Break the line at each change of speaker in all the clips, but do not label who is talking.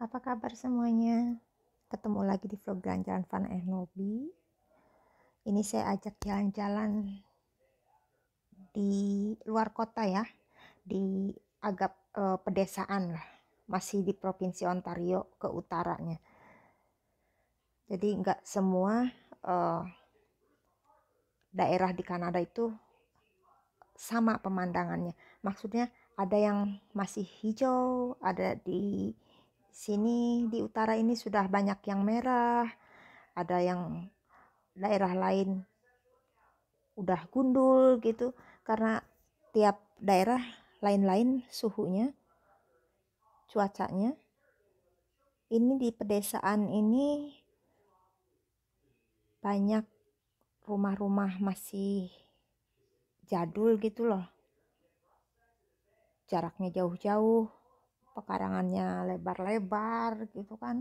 Apa kabar semuanya? Ketemu lagi di vlog jalan-jalan Fun and Lobby. Ini saya ajak jalan-jalan di luar kota ya, di agak pedesaan lah. Masih di Provinsi Ontario ke utaranya. Jadi nggak semua eh, daerah di Kanada itu sama pemandangannya. Maksudnya ada yang masih hijau, ada di sini di utara ini sudah banyak yang merah, ada yang daerah lain udah gundul gitu, karena tiap daerah lain-lain suhunya, cuacanya. Ini di pedesaan ini banyak rumah-rumah masih jadul gitu loh, jaraknya jauh-jauh, pekarangannya lebar-lebar gitu kan,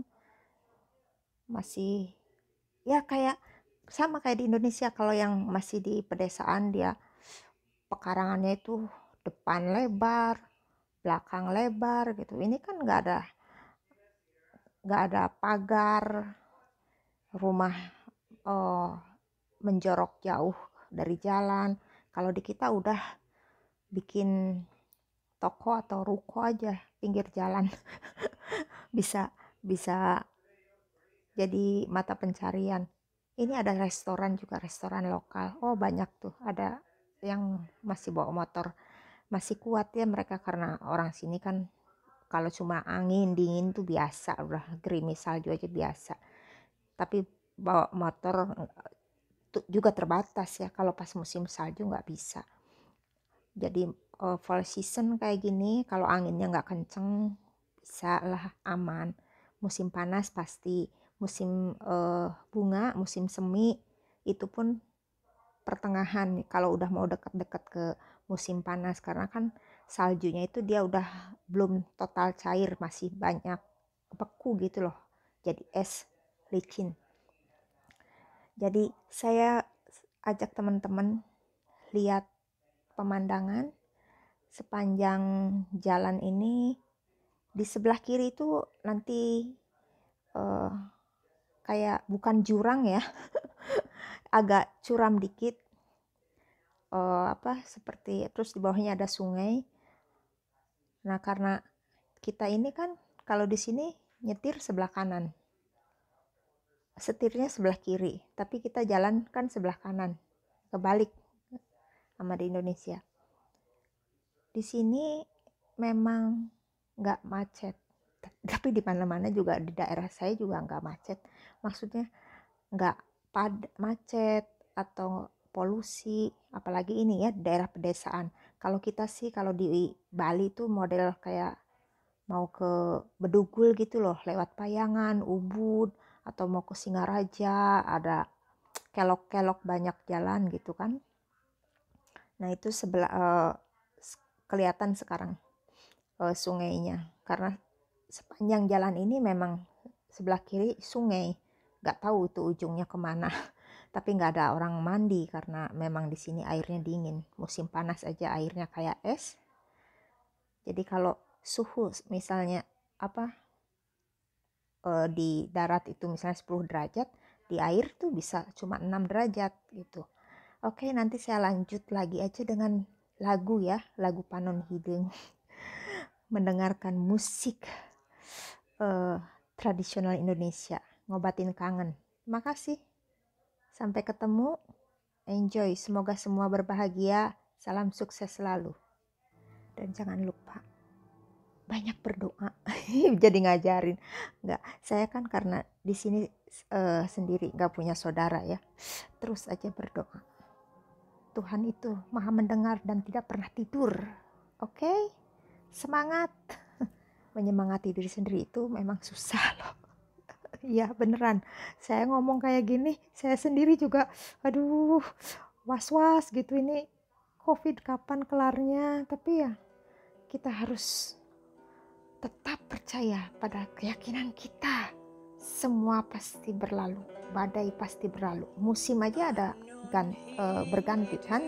masih ya kayak sama kayak di Indonesia. Kalau yang masih di pedesaan dia pekarangannya itu depan lebar, belakang lebar gitu. Ini kan nggak ada pagar, rumah oh, menjorok jauh dari jalan. Kalau di kita udah bikin toko atau ruko aja pinggir jalan. bisa bisa jadi mata pencarian. Ini ada restoran juga, restoran lokal. Oh banyak tuh, ada yang masih bawa motor. Masih kuat ya mereka, karena orang sini kan kalau cuma angin dingin tuh biasa, udah gerimis salju aja biasa. Tapi bawa motor juga terbatas ya, kalau pas musim salju nggak bisa. Jadi fall season kayak gini, kalau anginnya nggak kenceng bisa lah, aman. Musim panas pasti, musim bunga, musim semi itu pun pertengahan nih, kalau udah mau deket-deket ke musim panas, karena kan saljunya itu dia udah belum total cair, masih banyak beku gitu loh, jadi es licin. Jadi saya ajak teman-teman lihat pemandangan sepanjang jalan ini. Di sebelah kiri itu nanti uh, kayak bukan jurang ya, agak curam dikit, seperti, terus di bawahnya ada sungai. Nah karena kita ini kan kalau di sini nyetir sebelah kanan, setirnya sebelah kiri, tapi kita jalan kan sebelah kanan, kebalik sama di Indonesia. Di sini memang nggak macet, tapi di mana-mana juga di daerah saya juga nggak macet. Maksudnya nggak macet atau polusi, apalagi ini ya daerah pedesaan. Kalau kita sih kalau di Bali tuh model kayak mau ke Bedugul gitu loh, lewat Payangan, Ubud, atau mau ke Singaraja, ada kelok-kelok banyak jalan gitu kan. Nah itu sebelah kelihatan sekarang sungainya, karena sepanjang jalan ini memang sebelah kiri sungai, nggak tahu itu ujungnya kemana. Tapi nggak ada orang mandi karena memang di sini airnya dingin, musim panas aja airnya kayak es. Jadi kalau suhu misalnya di darat itu misalnya 10 derajat, di air tuh bisa cuma 6 derajat gitu. Oke, nanti saya lanjut lagi aja dengan lagu ya, lagu Panon Hidung. Mendengarkan musik uh, tradisional Indonesia, ngobatin kangen. Makasih, sampai ketemu, enjoy, semoga semua berbahagia, salam sukses selalu. Dan jangan lupa banyak berdoa. Jadi ngajarin. Enggak, saya kan karena di sini sendiri nggak punya saudara ya, terus aja berdoa. Tuhan itu maha mendengar dan tidak pernah tidur. Oke, semangat. Menyemangati diri sendiri itu memang susah loh. Iya beneran, saya ngomong kayak gini saya sendiri juga aduh was-was gitu, ini COVID kapan kelarnya. Tapi ya kita harus tetap percaya pada keyakinan kita. Semua pasti berlalu, badai pasti berlalu, musim aja ada berganti kan.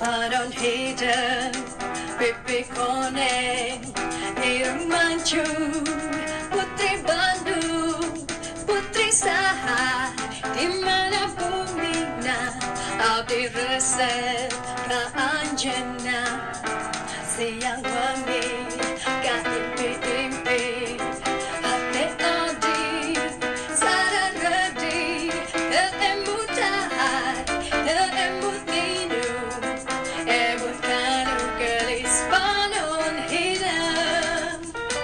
Balon hidung, pipi koneng, irung mancung, putri Bandung, putri Saha, di mana bumi na, abdi resep ka anjena, siang wengi ka impi-impi, hati adi, sarang redi, emut tahan, emut minum. Bukan gelis balon hitam.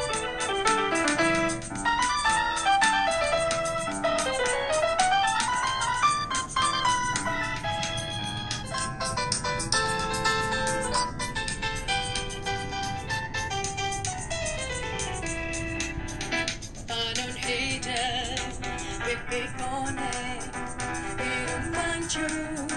Balon hitam, pipi koneng, hidung mancung.